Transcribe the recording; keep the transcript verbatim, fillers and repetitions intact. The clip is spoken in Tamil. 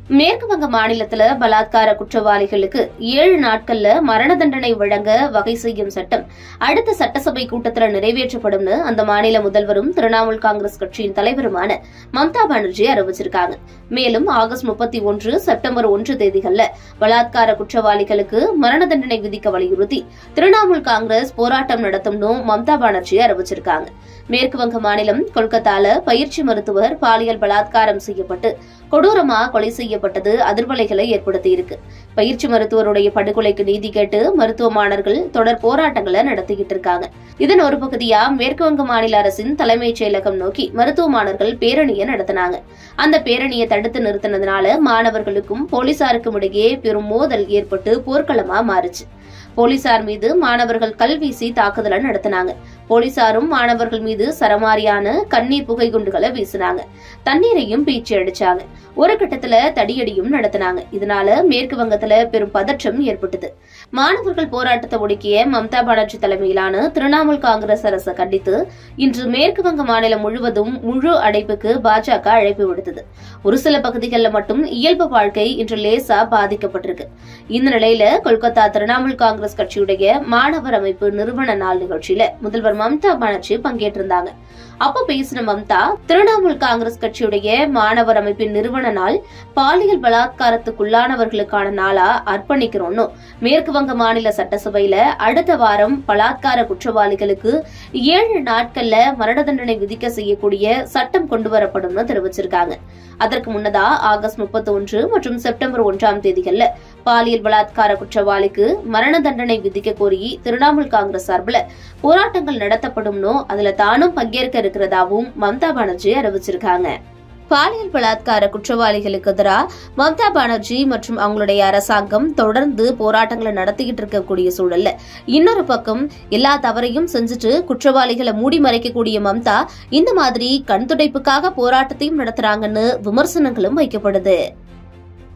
மேற்கு வங்க மாநிலத்துல பலாத்கார குற்றவாளிகளுக்கு ஏழு நாட்கள்ல மரண தண்டனை வழங்க வகை செய்யும் சட்டம் அடுத்த சட்டசபை கூட்டத்தில் நிறைவேற்றப்படும்னு அந்த மாநில முதல்வரும் திரிணாமுல் காங்கிரஸ் கட்சியின் தலைவருமான மம்தா பானர்ஜி அறிவிச்சிருக்காங்க. மேலும் ஆகஸ்ட் முப்பத்தி ஒன்று செப்டம்பர் ஒன்று தேதிகள்ல பலாத்கார குற்றவாளிகளுக்கு மரண தண்டனை விதிக்க வலியுறுத்தி திரிணாமுல் காங்கிரஸ் போராட்டம் நடத்தும்னு மம்தா பானர்ஜி அறிவிச்சிருக்காங்க. மேற்கு வங்க மாநிலம் கொல்கத்தால பயிற்சி மருத்துவர் பாலியல் பலாத்காரம் செய்யப்பட்டு கொடூரமா கொலை செய்யப்பட்டது அதிர்வலைகளை ஏற்படுத்தியிருக்கு. பயிற்சி மருத்துவருடைய படுகொலைக்கு நீதி கேட்டு மருத்துவ மாணவர்கள் தொடர் போராட்டங்களை நடத்திக்கிட்டு இருக்காங்க. இதன் ஒரு பகுதியா மேற்கு வங்க மாநில அரசின் தலைமைச் செயலகம் நோக்கி மருத்துவ மாணவர்கள் பேரணியை நடத்தினாங்க. அந்த பேரணியை தடுத்து நிறுத்தினதுனால மாணவர்களுக்கும் போலீசாருக்கும் இடையே பெரும் மோதல் ஏற்பட்டு போர்க்களமா மாறுச்சு. போலீசார் மீது மாணவர்கள் கல்வீசி தாக்குதலை நடத்தினாங்க. போலீசாரும் மாணவர்கள் மீது சரமாரியான கண்ணீர் புகை குண்டுகளை வீசினாங்க. தண்ணீரையும் பீச்சி அடிச்சாங்க. ஒரு கட்டத்துல தடியடியும் நடத்தினாங்க. இதனால மேற்கு வங்கத்துல பெரும் பதற்றம் ஏற்பட்டது. மாணவர்கள் போராட்டத்தை ஒடுக்கிய மம்தா பானர்ஜி தலைமையிலான திரிணாமுல் காங்கிரஸ் அரசை கண்டித்து இன்று மேற்கு வங்க மாநிலம் முழுவதும் முழு அடைப்புக்கு பாஜக அழைப்பு விடுத்தது. ஒரு சில பகுதிகளில் மட்டும் இயல்பு வாழ்க்கை இன்று லேசா பாதிக்கப்பட்டிருக்கு. இந்த நிலையில கொல்கத்தா திரிணாமுல் காங்கிரஸ் கட்சியுடைய மாணவர் அமைப்பு நிறுவன நாள் நிகழ்ச்சியில முதல்வர் மம்தா பானர்ஜி பங்கேற்றிருந்தாங்க. அப்ப பேசின மம்தா, திரிணாமுல் காங்கிரஸ் கட்சியுடைய மாணவர் அமைப்பின் நிறுவன நாள் பாலியல் பலாத்காரத்துக்குள்ளானவர்களுக்கான நாளா அர்ப்பணிக்கிறோம்னு மேற்கு வங்க மாநில சட்டசபையில அடுத்த வாரம் பலாத்கார குற்றவாளிகளுக்கு ஏழு நாட்கள்ல மரண தண்டனை விதிக்க செய்யக்கூடிய சட்டம் கொண்டுவரப்படும் தெரிவிச்சிருக்காங்க. அதற்கு முன்னதா ஆகஸ்ட் முப்பத்தி ஒன்று மற்றும் செப்டம்பர் ஒன்றாம் தேதிகள்ல பாலியல் பலாத்கார குற்றவாளிக்கு மரண தண்டனை விதிக்க கோரி திரிணாமுல் காங்கிரஸ் சார்பில் போராட்டங்கள் நடத்தப்படும்னோ அதுல தானும் பங்கேற்க இருக்கிறதாவும் மம்தா பானர்ஜி அறிவிச்சிருக்காங்க. பாலியல் பலாத்கார குற்றவாளிகளுக்கு எதிராக மம்தா பானர்ஜி மற்றும் அவங்களுடைய அரசாங்கம் தொடர்ந்து போராட்டங்களை நடத்திக்கிட்டு இருக்கக்கூடிய சூழல்ல இன்னொரு பக்கம் எல்லா தவறையும் செஞ்சுட்டு குற்றவாளிகளை மூடி மறைக்கக்கூடிய மம்தா இந்த மாதிரி கண் துடைப்புக்காக போராட்டத்தையும் நடத்துறாங்கன்னு விமர்சனங்களும் வைக்கப்படுது.